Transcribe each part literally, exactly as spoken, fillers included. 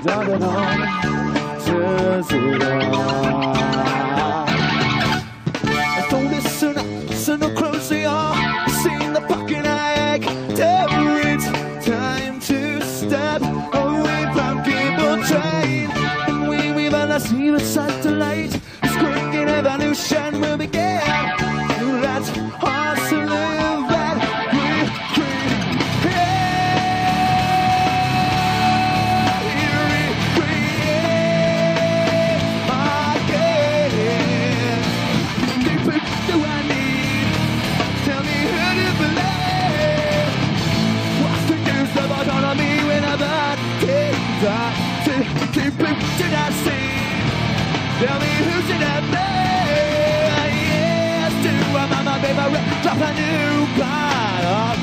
나는 언제지라. Don't listen up, listen no closer. Seen the fucking egg. It's time to step away from people train. And we weave on a sea with satellite. Spring in evolution will begin. Let's us live that we did I see? Tell me who's in that bed? Yes, do I, mama, baby, drop a new kind of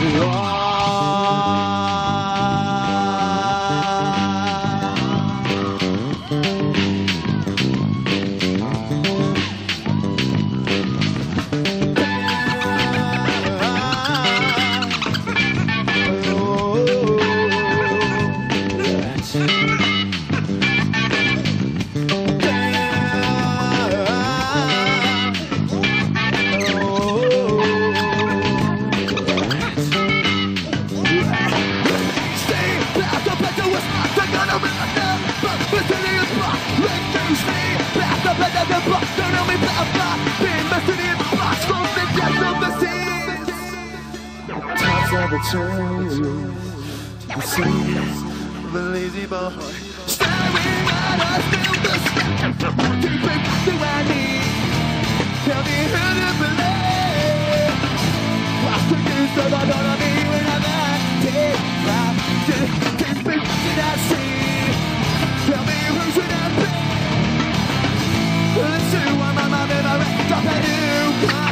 the change to the seas of a lazy boy staring at us through the sky. Deep in do I need? Tell me who to believe. What's the use of autonomy when I'm at deep? Deep in did I see? Tell me who should I be? Let's see what my mom and I drop a new car.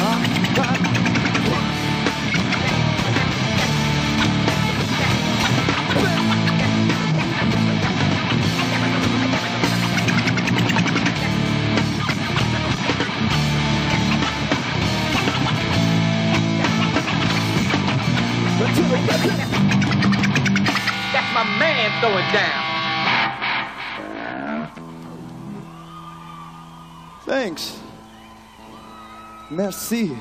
That's my man throwing down. Thanks. Merci.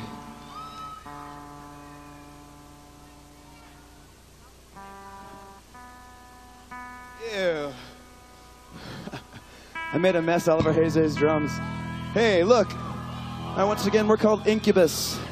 Ew. I made a mess all over Jose's drums. Hey, look. Uh, once again, we're called Incubus.